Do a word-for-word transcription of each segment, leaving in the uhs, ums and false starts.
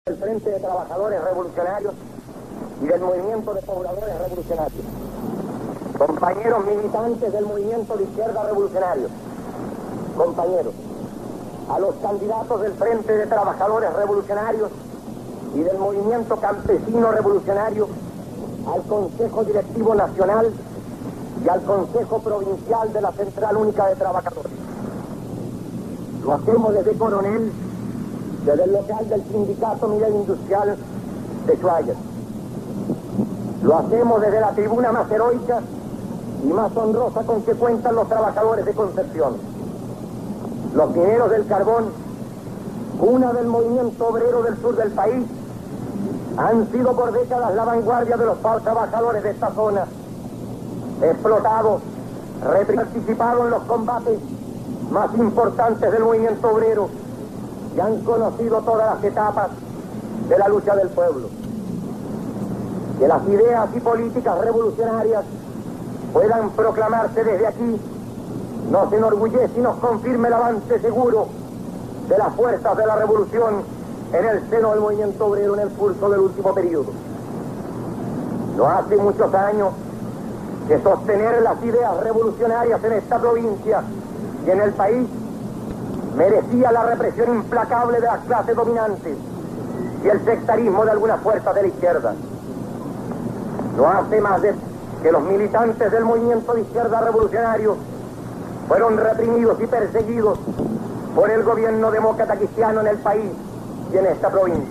del Frente de Trabajadores Revolucionarios y del Movimiento de Pobladores Revolucionarios, compañeros militantes del Movimiento de Izquierda Revolucionario, compañeros, a los candidatos del Frente de Trabajadores Revolucionarios y del Movimiento Campesino Revolucionario, al Consejo Directivo Nacional y al Consejo Provincial de la Central Única de Trabajadores. Lo hacemos desde Coronel, desde el local del Sindicato Minero Industrial de Schwager. Lo hacemos desde la tribuna más heroica y más honrosa con que cuentan los trabajadores de Concepción. Los mineros del carbón, cuna del movimiento obrero del sur del país, han sido por décadas la vanguardia de los trabajadores de esta zona, explotados, participaron en los combates más importantes del movimiento obrero y han conocido todas las etapas de la lucha del pueblo. Que las ideas y políticas revolucionarias puedan proclamarse desde aquí nos enorgullece y nos confirma el avance seguro de las fuerzas de la revolución en el seno del movimiento obrero en el curso del último periodo. No hace muchos años que sostener las ideas revolucionarias en esta provincia y en el país merecía la represión implacable de las clases dominantes y el sectarismo de algunas fuerzas de la izquierda. No hace más de que los militantes del movimiento de izquierda revolucionario fueron reprimidos y perseguidos por el gobierno demócrata cristiano en el país y en esta provincia.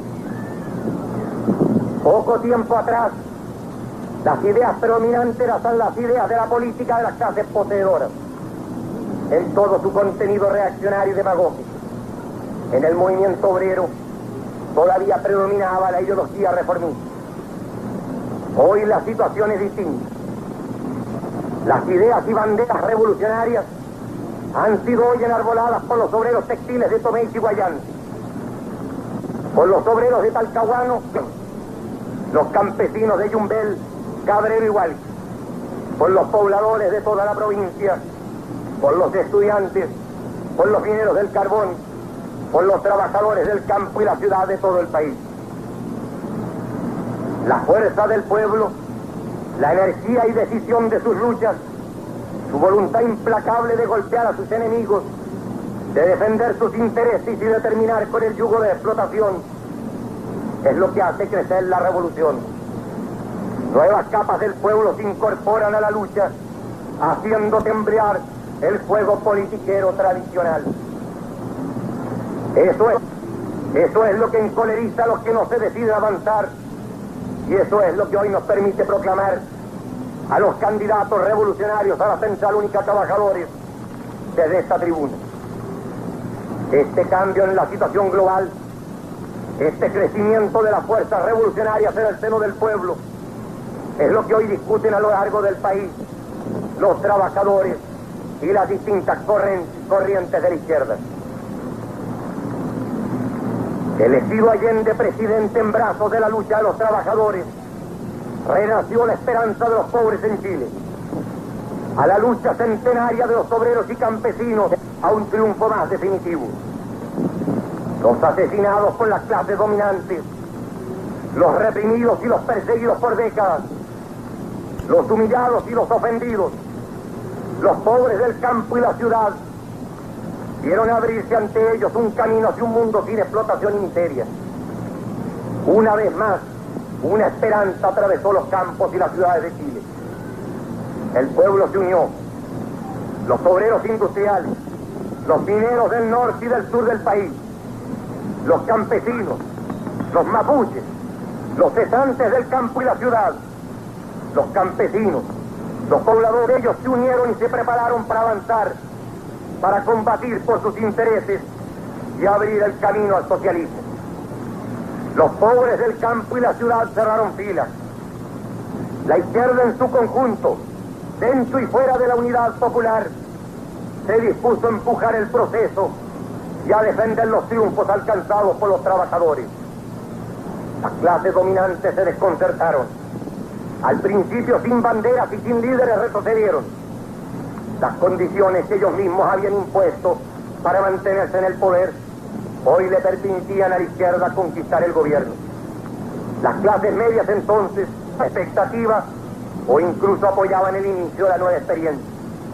Poco tiempo atrás, las ideas predominantes eran las ideas de la política de las clases poseedoras, en todo su contenido reaccionario y demagógico. En el movimiento obrero todavía predominaba la ideología reformista. Hoy la situación es distinta. Las ideas y banderas revolucionarias han sido hoy enarboladas por los obreros textiles de Tomé y Chiguayante, por los obreros de Talcahuano, los campesinos de Yumbel, Cabrero y Hualqui, por los pobladores de toda la provincia, por los estudiantes, por los mineros del carbón, por los trabajadores del campo y la ciudad de todo el país. La fuerza del pueblo, la energía y decisión de sus luchas, su voluntad implacable de golpear a sus enemigos, de defender sus intereses y de terminar con el yugo de explotación, es lo que hace crecer la revolución. Nuevas capas del pueblo se incorporan a la lucha, haciendo temblar el fuego politiquero tradicional. Eso es, eso es lo que encoleriza a los que no se deciden avanzar, y eso es lo que hoy nos permite proclamar a los candidatos revolucionarios a la Central Única de Trabajadores desde esta tribuna. Este cambio en la situación global, este crecimiento de las fuerzas revolucionarias en el seno del pueblo, es lo que hoy discuten a lo largo del país los trabajadores y las distintas corrientes de la izquierda. Elegido Allende presidente en brazos de la lucha de los trabajadores, renació la esperanza de los pobres en Chile. A la lucha centenaria de los obreros y campesinos, a un triunfo más definitivo. Los asesinados por las clases dominantes, los reprimidos y los perseguidos por décadas, los humillados y los ofendidos, los pobres del campo y la ciudad, vieron abrirse ante ellos un camino hacia un mundo sin explotación y miseria. Una vez más, una esperanza atravesó los campos y las ciudades de Chile. El pueblo se unió. Los obreros industriales, los mineros del norte y del sur del país, los campesinos, los mapuches, los cesantes del campo y la ciudad, los campesinos, los pobladores, ellos se unieron y se prepararon para avanzar, para combatir por sus intereses y abrir el camino al socialismo. Los pobres del campo y la ciudad cerraron filas. La izquierda en su conjunto, dentro y fuera de la unidad popular, se dispuso a empujar el proceso y a defender los triunfos alcanzados por los trabajadores. Las clases dominantes se desconcertaron. Al principio, sin banderas y sin líderes, retrocedieron. Las condiciones que ellos mismos habían impuesto para mantenerse en el poder hoy le permitían a la izquierda conquistar el gobierno. Las clases medias entonces, expectativa o incluso apoyaban el inicio de la nueva experiencia.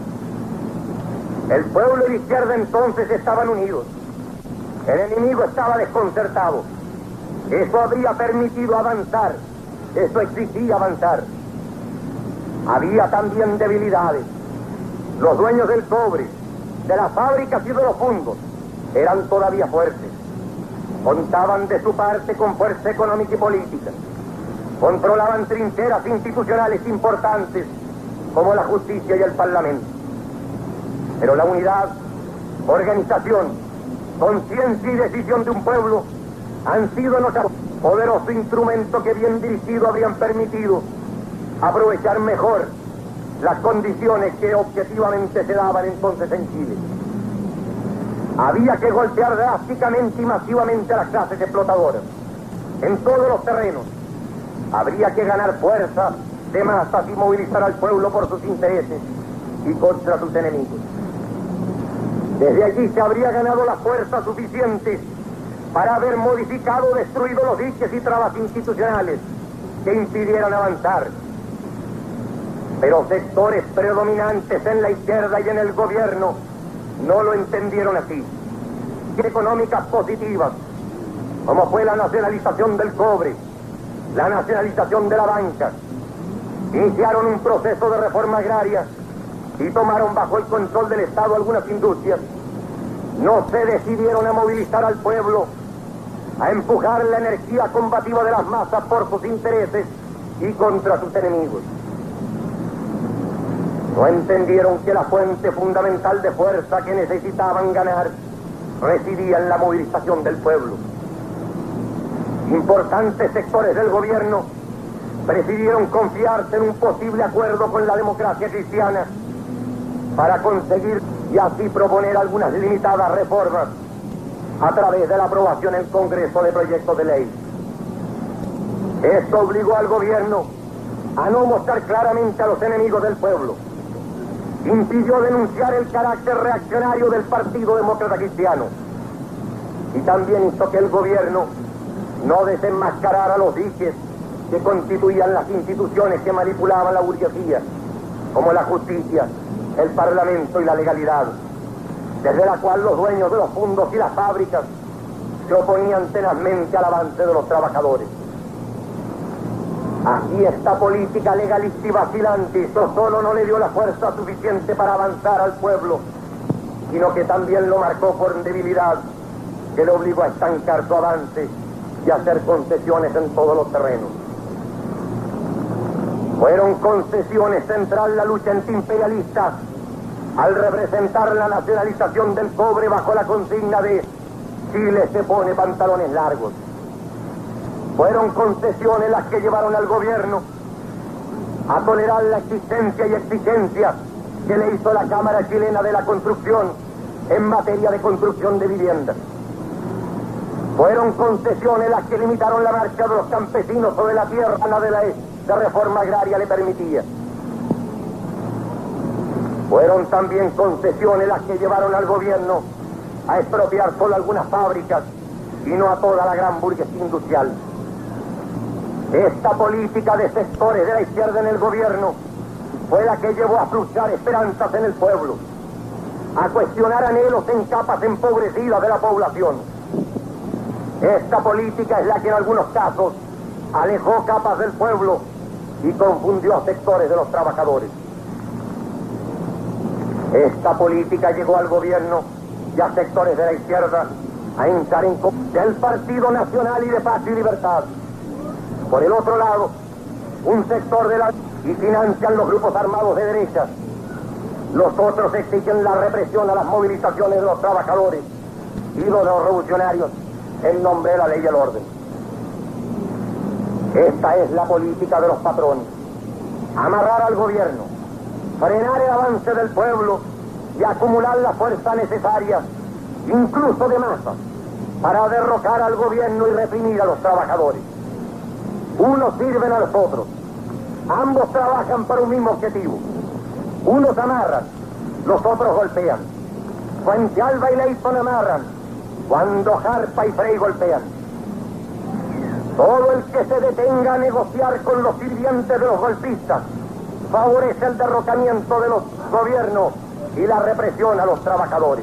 El pueblo y la izquierda entonces estaban unidos. El enemigo estaba desconcertado. Eso habría permitido avanzar. Eso exigía avanzar. Había también debilidades. Los dueños del cobre, de las fábricas y de los fondos, eran todavía fuertes. Contaban de su parte con fuerza económica y política. Controlaban trincheras institucionales importantes como la justicia y el parlamento. Pero la unidad, organización, conciencia y decisión de un pueblo han sido los poderoso instrumento que bien dirigido habrían permitido aprovechar mejor las condiciones que objetivamente se daban entonces en Chile. Había que golpear drásticamente y masivamente a las clases explotadoras, en todos los terrenos. Habría que ganar fuerza de masas y movilizar al pueblo por sus intereses y contra sus enemigos. Desde allí se habría ganado la fuerza suficiente para haber modificado o destruido los diques y trabas institucionales que impidieran avanzar. Pero sectores predominantes en la izquierda y en el gobierno no lo entendieron así. Económicas positivas, como fue la nacionalización del cobre, la nacionalización de la banca, iniciaron un proceso de reforma agraria y tomaron bajo el control del Estado algunas industrias. No se decidieron a movilizar al pueblo, a empujar la energía combativa de las masas por sus intereses y contra sus enemigos. No entendieron que la fuente fundamental de fuerza que necesitaban ganar residía en la movilización del pueblo. Importantes sectores del gobierno prefirieron confiarse en un posible acuerdo con la democracia cristiana para conseguir y así proponer algunas limitadas reformas a través de la aprobación en Congreso de proyectos de ley. Esto obligó al gobierno a no mostrar claramente a los enemigos del pueblo. Impidió denunciar el carácter reaccionario del Partido Demócrata Cristiano y también hizo que el gobierno no desenmascarara los diques que constituían las instituciones que manipulaban la burguesía, como la justicia, el parlamento y la legalidad, desde la cual los dueños de los fondos y las fábricas se oponían tenazmente al avance de los trabajadores. Así esta política legalista y vacilante no solo no le dio la fuerza suficiente para avanzar al pueblo, sino que también lo marcó por debilidad, que le obligó a estancar su avance y a hacer concesiones en todos los terrenos. Fueron concesiones central la lucha antiimperialista al representar la nacionalización del cobre bajo la consigna de Chile se pone pantalones largos. Fueron concesiones las que llevaron al gobierno a tolerar la existencia y exigencia que le hizo la Cámara Chilena de la Construcción en materia de construcción de viviendas. Fueron concesiones las que limitaron la marcha de los campesinos sobre la tierra a la de la de reforma agraria le permitía. Fueron también concesiones las que llevaron al gobierno a expropiar solo algunas fábricas y no a toda la gran burguesía industrial. Esta política de sectores de la izquierda en el gobierno fue la que llevó a frustrar esperanzas en el pueblo, a cuestionar anhelos en capas empobrecidas de la población. Esta política es la que en algunos casos alejó capas del pueblo y confundió a sectores de los trabajadores. Esta política llegó al gobierno y a sectores de la izquierda a entrar en contra del Partido Nacional y de Paz y Libertad. Por el otro lado, un sector de la y financian los grupos armados de derecha. Los otros exigen la represión a las movilizaciones de los trabajadores y de los revolucionarios en nombre de la ley y el orden. Esta es la política de los patrones. Amarrar al gobierno, frenar el avance del pueblo y acumular la fuerza necesaria, incluso de masa, para derrocar al gobierno y reprimir a los trabajadores. Unos sirven a los otros. Ambos trabajan para un mismo objetivo. Unos amarran, los otros golpean. Fuente Alba y Leyton amarran, cuando Jarpa y Frei golpean. Todo el que se detenga a negociar con los sirvientes de los golpistas favorece el derrocamiento de los gobiernos y la represión a los trabajadores.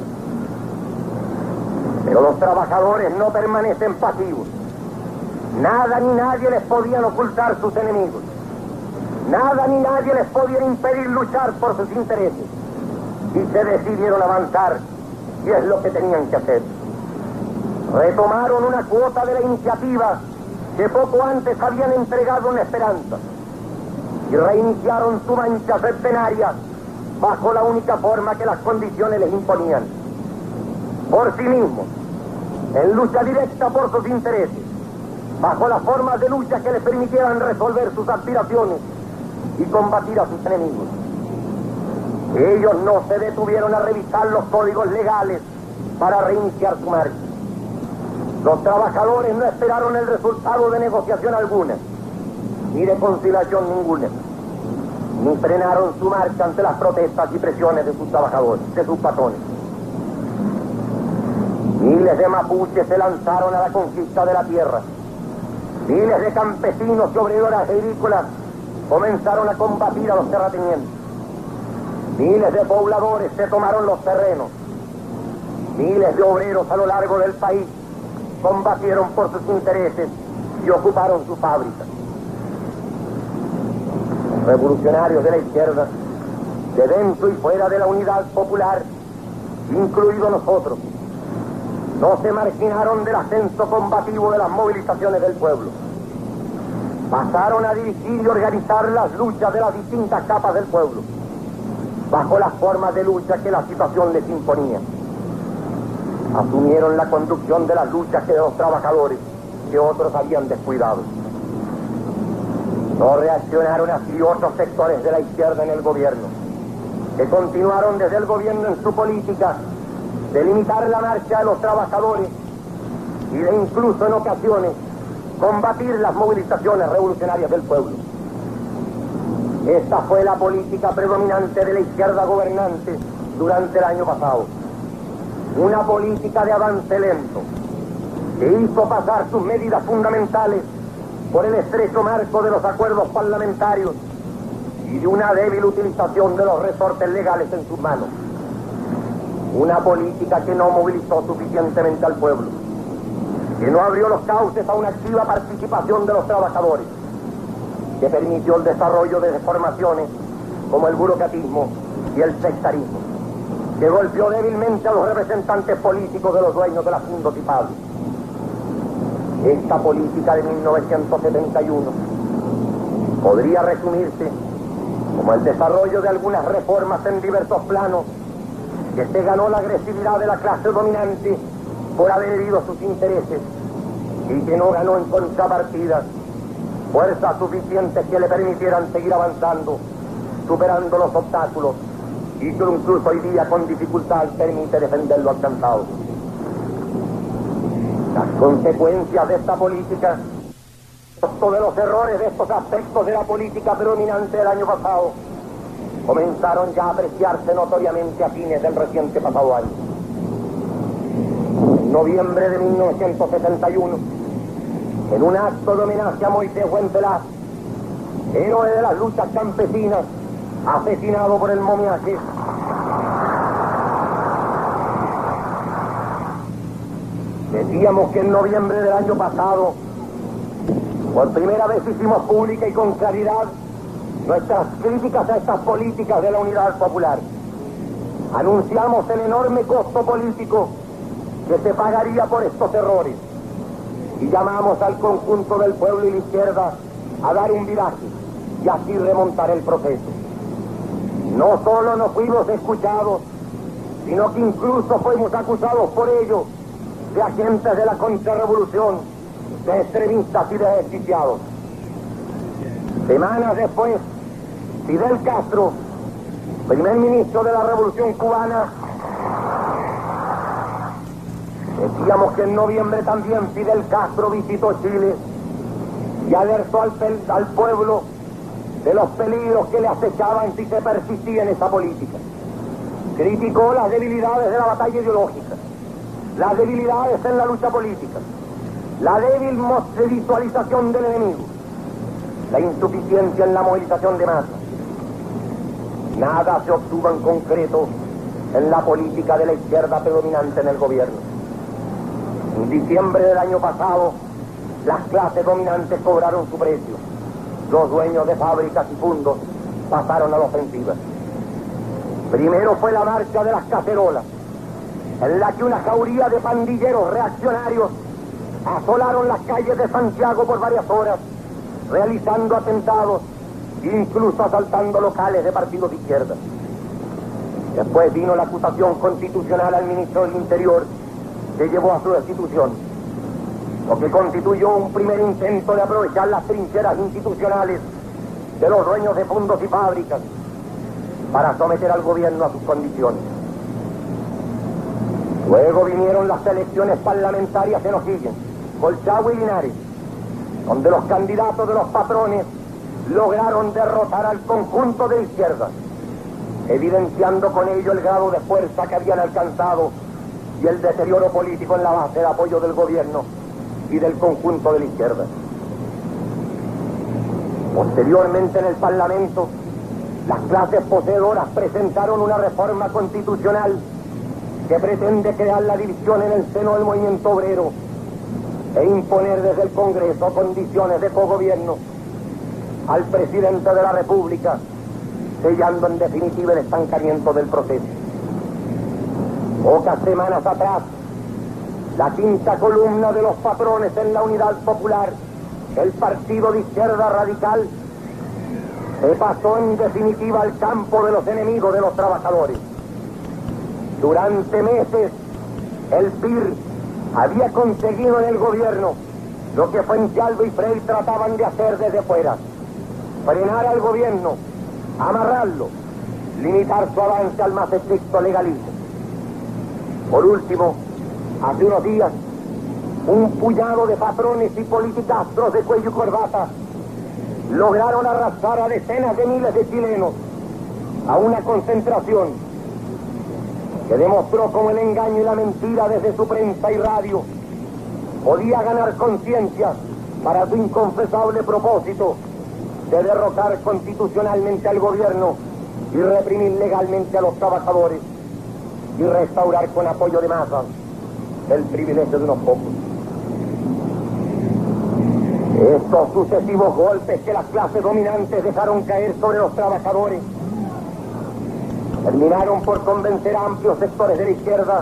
Pero los trabajadores no permanecen pasivos. Nada ni nadie les podían ocultar sus enemigos. Nada ni nadie les podía impedir luchar por sus intereses. Y se decidieron avanzar, y es lo que tenían que hacer. Retomaron una cuota de la iniciativa que poco antes habían entregado en esperanza, y reiniciaron su mancha centenaria bajo la única forma que las condiciones les imponían: por sí mismos, en lucha directa por sus intereses, bajo las formas de lucha que les permitieran resolver sus aspiraciones y combatir a sus enemigos. Ellos no se detuvieron a revisar los códigos legales para reiniciar su marcha. Los trabajadores no esperaron el resultado de negociación alguna, ni de conciliación ninguna, ni frenaron su marcha ante las protestas y presiones de sus trabajadores, de sus patrones. Miles de mapuches se lanzaron a la conquista de la tierra. Miles de campesinos y obreros agrícolas comenzaron a combatir a los terratenientes. Miles de pobladores se tomaron los terrenos. Miles de obreros a lo largo del país combatieron por sus intereses y ocuparon sus fábricas. Los revolucionarios de la izquierda, de dentro y fuera de la unidad popular, incluidos nosotros, no se marginaron del ascenso combativo de las movilizaciones del pueblo. Pasaron a dirigir y organizar las luchas de las distintas capas del pueblo, bajo las formas de lucha que la situación les imponía. Asumieron la conducción de las luchas de los trabajadores que otros habían descuidado. No reaccionaron así otros sectores de la izquierda en el gobierno, que continuaron desde el gobierno en su política de limitar la marcha de los trabajadores y de incluso en ocasiones combatir las movilizaciones revolucionarias del pueblo. Esta fue la política predominante de la izquierda gobernante durante el año pasado. Una política de avance lento, que hizo pasar sus medidas fundamentales por el estrecho marco de los acuerdos parlamentarios y de una débil utilización de los resortes legales en sus manos. Una política que no movilizó suficientemente al pueblo, que no abrió los cauces a una activa participación de los trabajadores, que permitió el desarrollo de deformaciones como el burocratismo y el sectarismo, que golpeó débilmente a los representantes políticos de los dueños de las fundos y pablos. Esta política de mil novecientos setenta y uno podría resumirse como el desarrollo de algunas reformas en diversos planos, que se ganó la agresividad de la clase dominante por haber herido sus intereses y que no ganó en contrapartida fuerzas suficientes que le permitieran seguir avanzando, superando los obstáculos y que incluso hoy día con dificultad permite defender lo alcanzado. Las consecuencias de esta política, todos de los errores de estos aspectos de la política predominante del año pasado, comenzaron ya a apreciarse notoriamente a fines del reciente pasado año. En noviembre de mil novecientos setenta y uno, en un acto de homenaje a Moisés Huentelaz, héroe de las luchas campesinas, asesinado por el momiaje, decíamos que en noviembre del año pasado, por primera vez hicimos pública y con claridad nuestras críticas a estas políticas de la unidad popular. Anunciamos el enorme costo político que se pagaría por estos errores y llamamos al conjunto del pueblo y la izquierda a dar un viraje y así remontar el proceso. No solo no fuimos escuchados, sino que incluso fuimos acusados por ello de agentes de la contrarrevolución, de extremistas y de desquiciados. Semanas después, Fidel Castro, primer ministro de la Revolución Cubana, decíamos que en noviembre también Fidel Castro visitó Chile y alertó al, al pueblo de los peligros que le acechaban si se persistía en esa política. Criticó las debilidades de la batalla ideológica las debilidades en la lucha política, la débil visualización del enemigo, la insuficiencia en la movilización de masas. Nada se obtuvo en concreto en la política de la izquierda predominante en el gobierno. En diciembre del año pasado, las clases dominantes cobraron su precio. Los dueños de fábricas y fundos pasaron a la ofensiva. Primero fue la marcha de las cacerolas, en la que una jauría de pandilleros reaccionarios asolaron las calles de Santiago por varias horas, realizando atentados, incluso asaltando locales de partidos de izquierda. Después vino la acusación constitucional al ministro del Interior, que llevó a su destitución, lo que constituyó un primer intento de aprovechar las trincheras institucionales de los dueños de fondos y fábricas para someter al gobierno a sus condiciones. Luego vinieron las elecciones parlamentarias en O'Higgins, Colchagua y Linares, donde los candidatos de los patrones lograron derrotar al conjunto de izquierda, evidenciando con ello el grado de fuerza que habían alcanzado y el deterioro político en la base de apoyo del gobierno y del conjunto de la izquierda. Posteriormente en el Parlamento, las clases poseedoras presentaron una reforma constitucional que pretende crear la división en el seno del movimiento obrero e imponer desde el Congreso condiciones de cogobierno al presidente de la República, sellando en definitiva el estancamiento del proceso. Pocas semanas atrás, la quinta columna de los patrones en la Unidad Popular, el partido de izquierda radical, se pasó en definitiva al campo de los enemigos de los trabajadores. Durante meses, el P I R había conseguido en el gobierno lo que Fuentealba y Frey trataban de hacer desde fuera: frenar al gobierno, amarrarlo, limitar su avance al más estricto legalismo. Por último, hace unos días, un puñado de patrones y politicastros de cuello y corbata lograron arrastrar a decenas de miles de chilenos a una concentración que demostró cómo el engaño y la mentira desde su prensa y radio podía ganar conciencia para su inconfesable propósito de derrocar constitucionalmente al gobierno y reprimir legalmente a los trabajadores y restaurar con apoyo de masas el privilegio de unos pocos. Estos sucesivos golpes que las clases dominantes dejaron caer sobre los trabajadores terminaron por convencer a amplios sectores de la izquierda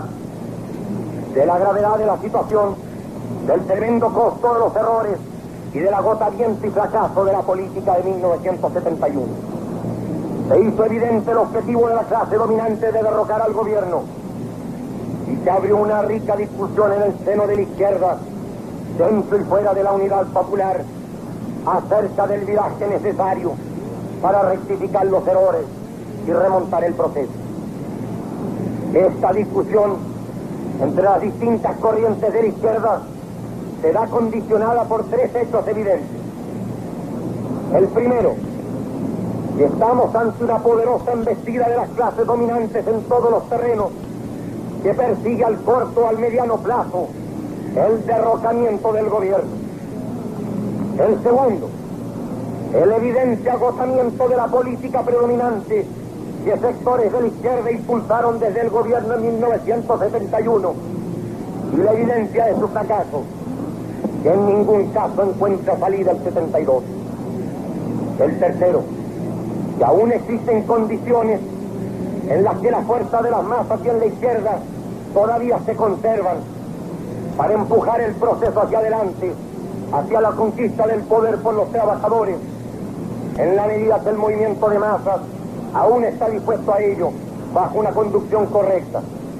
de la gravedad de la situación, del tremendo costo de los errores y del agotamiento y fracaso de la política de mil novecientos setenta y uno. Se hizo evidente el objetivo de la clase dominante de derrocar al gobierno y se abrió una rica discusión en el seno de la izquierda, dentro y fuera de la Unidad Popular, acerca del viraje necesario para rectificar los errores y remontar el proceso. Esta discusión entre las distintas corrientes de la izquierda será condicionada por tres hechos evidentes. El primero, que estamos ante una poderosa embestida de las clases dominantes en todos los terrenos que persigue al corto o al mediano plazo el derrocamiento del gobierno. El segundo, el evidente agotamiento de la política predominante que sectores de la izquierda impulsaron desde el gobierno en mil novecientos setenta y uno y la evidencia de su fracaso, que en ningún caso encuentra salida el setenta y dos. El tercero, que aún existen condiciones en las que la fuerza de las masas y en la izquierda todavía se conservan para empujar el proceso hacia adelante, hacia la conquista del poder por los trabajadores, en la medida que el movimiento de masas aún está dispuesto a ello bajo una conducción correcta,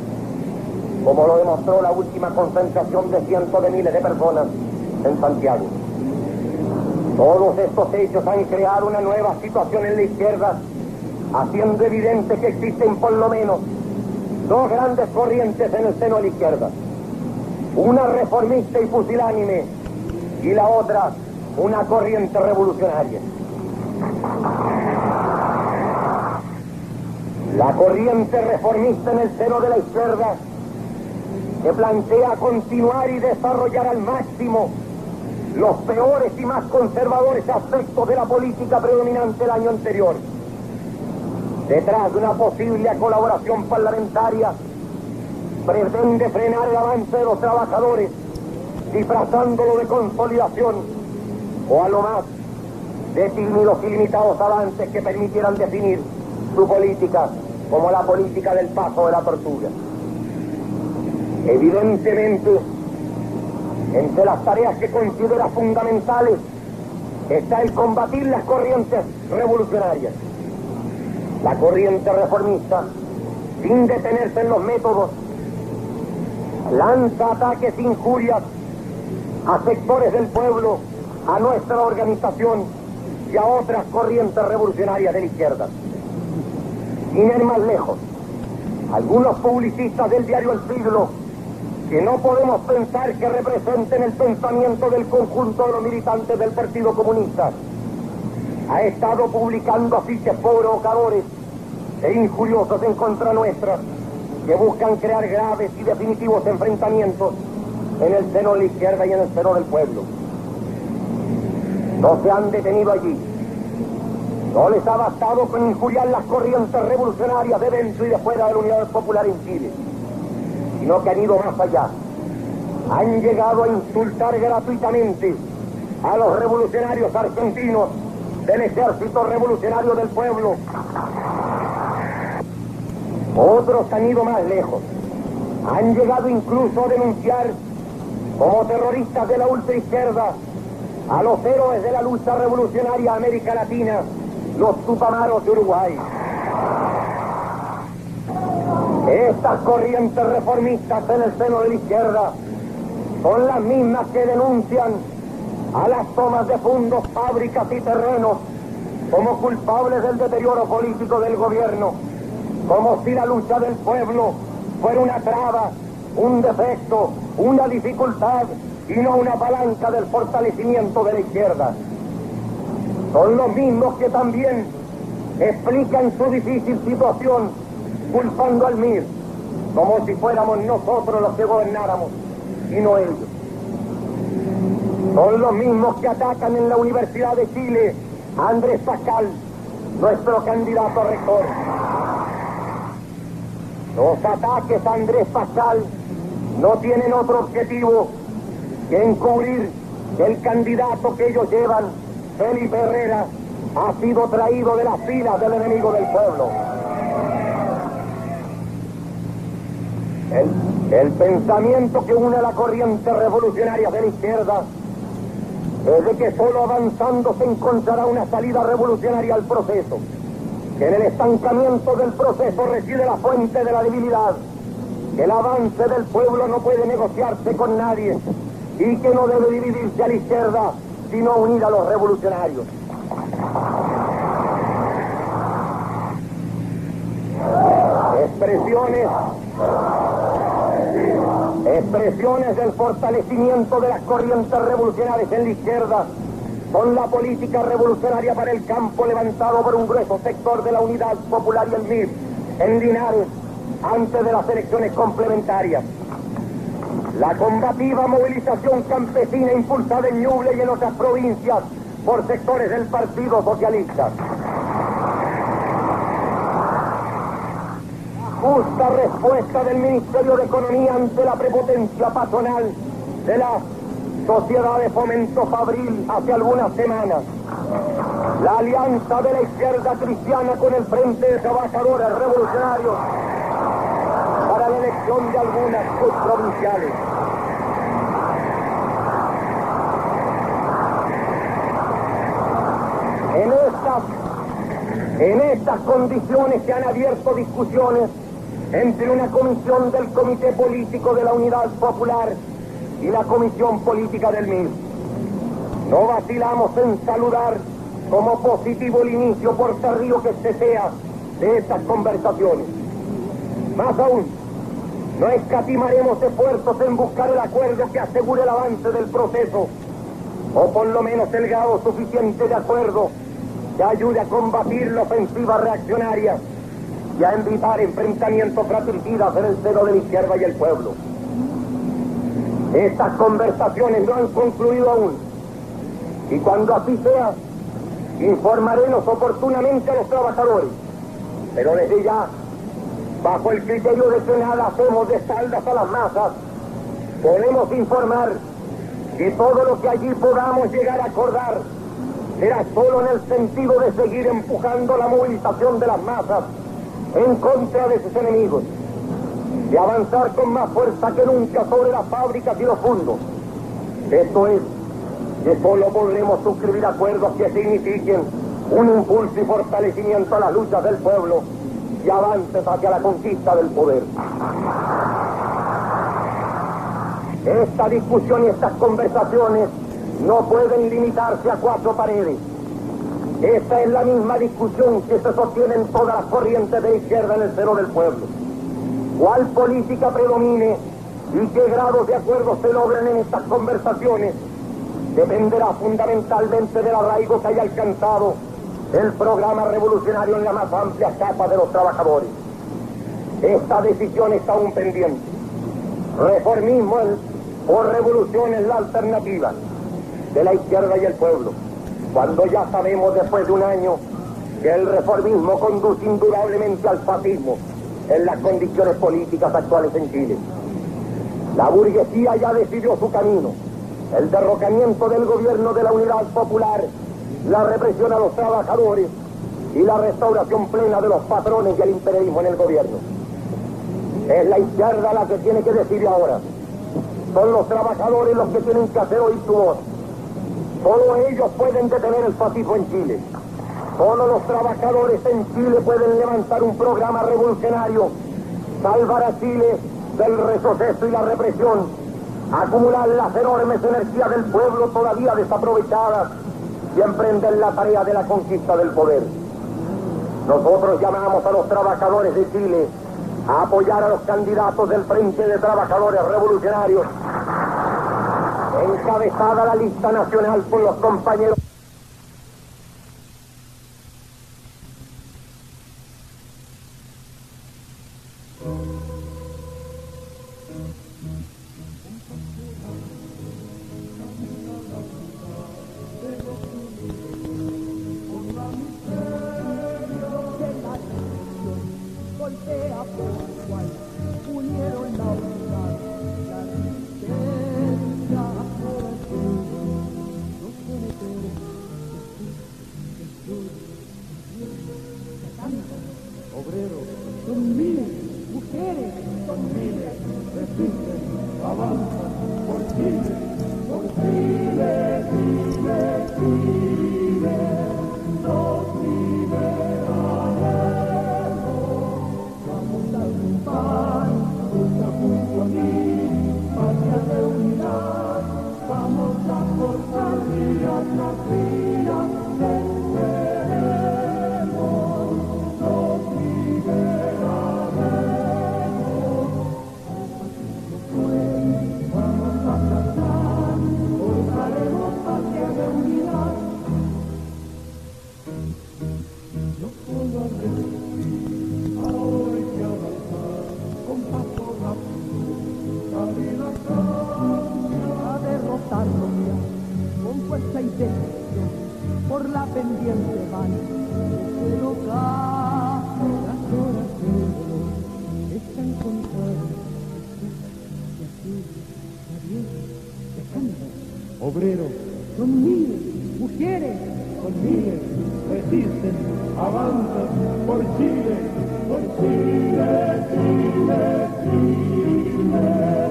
como lo demostró la última concentración de cientos de miles de personas en Santiago. Todos estos hechos han creado una nueva situación en la izquierda, haciendo evidente que existen por lo menos dos grandes corrientes en el seno de la izquierda: una reformista y pusilánime, y la otra una corriente revolucionaria. La corriente reformista en el seno de la izquierda que plantea continuar y desarrollar al máximo los peores y más conservadores aspectos de la política predominante el año anterior. Detrás de una posible colaboración parlamentaria, pretende frenar el avance de los trabajadores, disfrazándolo de consolidación, o a lo más, de tímidos y limitados avances que permitieran definir su política como la política del paso de la tortuga. Evidentemente, entre las tareas que considera fundamentales está el combatir las corrientes revolucionarias. La corriente reformista, sin detenerse en los métodos, lanza ataques e injurias a sectores del pueblo, a nuestra organización y a otras corrientes revolucionarias de la izquierda. Sin ir más lejos, algunos publicistas del diario El Siglo, que no podemos pensar que representen el pensamiento del conjunto de los militantes del Partido Comunista, ha estado publicando afiches provocadores e injuriosos en contra nuestra, que buscan crear graves y definitivos enfrentamientos en el seno de la izquierda y en el seno del pueblo. No se han detenido allí. No les ha bastado con injuriar las corrientes revolucionarias de dentro y de fuera de la Unidad Popular en Chile, sino que han ido más allá. Han llegado a insultar gratuitamente a los revolucionarios argentinos del Ejército Revolucionario del Pueblo. Otros han ido más lejos. Han llegado incluso a denunciar como terroristas de la ultraizquierda a los héroes de la lucha revolucionaria de América Latina, los Tupamaros de Uruguay. Estas corrientes reformistas en el seno de la izquierda son las mismas que denuncian a las tomas de fondos, fábricas y terrenos como culpables del deterioro político del gobierno, como si la lucha del pueblo fuera una traba, un defecto, una dificultad y no una palanca del fortalecimiento de la izquierda. Son los mismos que también explican su difícil situación culpando al M I R, como si fuéramos nosotros los que gobernáramos y no ellos. Son los mismos que atacan en la Universidad de Chile a Andrés Pascal, nuestro candidato a rector. Los ataques a Andrés Pascal no tienen otro objetivo que encubrir que el candidato que ellos llevan, Felipe Herrera, ha sido traído de las filas del enemigo del pueblo. El, el pensamiento que une a la corriente revolucionaria de la izquierda es de que solo avanzando se encontrará una salida revolucionaria al proceso, que en el estancamiento del proceso reside la fuente de la debilidad, que el avance del pueblo no puede negociarse con nadie y que no debe dividirse a la izquierda, sino unir a los revolucionarios. Expresiones, expresiones del fortalecimiento de las corrientes revolucionarias en la izquierda son la política revolucionaria para el campo levantado por un grueso sector de la Unidad Popular y el M I R en Linares antes de las elecciones complementarias. La combativa movilización campesina impulsada en Ñuble y en otras provincias por sectores del Partido Socialista. Justa respuesta del Ministerio de Economía ante la prepotencia patronal de la Sociedad de Fomento Fabril hace algunas semanas. La alianza de la izquierda cristiana con el Frente de Trabajadores Revolucionarios para la elección de algunas subprovinciales. En estas, en estas condiciones se han abierto discusiones entre una comisión del Comité Político de la Unidad Popular y la Comisión Política del M I R. No vacilamos en saludar como positivo el inicio, por tardío que este sea, de estas conversaciones. Más aún, no escatimaremos esfuerzos en buscar el acuerdo que asegure el avance del proceso, o por lo menos el grado suficiente de acuerdo que ayude a combatir la ofensiva reaccionaria y a evitar enfrentamientos fratricidas en el seno de la izquierda y el pueblo. Estas conversaciones no han concluido aún, y cuando así sea, informaremos oportunamente a los trabajadores, pero desde ya, bajo el criterio de que nada hacemos de espaldas a las masas, podemos informar que todo lo que allí podamos llegar a acordar será solo en el sentido de seguir empujando la movilización de las masas en contra de sus enemigos, de avanzar con más fuerza que nunca sobre las fábricas y los fundos. Esto es, que solo podremos suscribir acuerdos que signifiquen un impulso y fortalecimiento a las luchas del pueblo y avances hacia la conquista del poder. Esta discusión y estas conversaciones no pueden limitarse a cuatro paredes. Esta es la misma discusión que se sostiene en todas las corrientes de izquierda en el seno del pueblo. Cuál política predomine y qué grados de acuerdo se logren en estas conversaciones dependerá fundamentalmente del arraigo que haya alcanzado el programa revolucionario en la más amplia capa de los trabajadores. Esta decisión está aún pendiente. Reformismo o revolución es la alternativa de la izquierda y el pueblo, cuando ya sabemos después de un año que el reformismo conduce indudablemente al fascismo en las condiciones políticas actuales en Chile. La burguesía ya decidió su camino: el derrocamiento del gobierno de la Unidad Popular, la represión a los trabajadores y la restauración plena de los patrones y el imperialismo en el gobierno. Es la izquierda la que tiene que decidir ahora. Son los trabajadores los que tienen que hacer oír su voz. Solo ellos pueden detener el fascismo en Chile. Solo los trabajadores en Chile pueden levantar un programa revolucionario, salvar a Chile del retroceso y la represión, acumular las enormes energías del pueblo todavía desaprovechadas y emprender la tarea de la conquista del poder. Nosotros llamamos a los trabajadores de Chile a apoyar a los candidatos del Frente de Trabajadores Revolucionarios, encabezada la lista nacional por los compañeros. Obreros, son miles, mujeres, son miles, resisten, avanzan por Chile, por Chile, Chile, Chile.